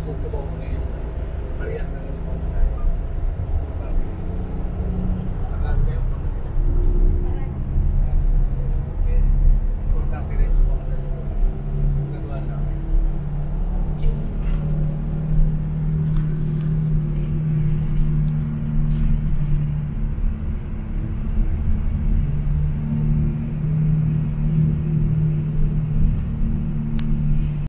ถูกชั่วโมงไง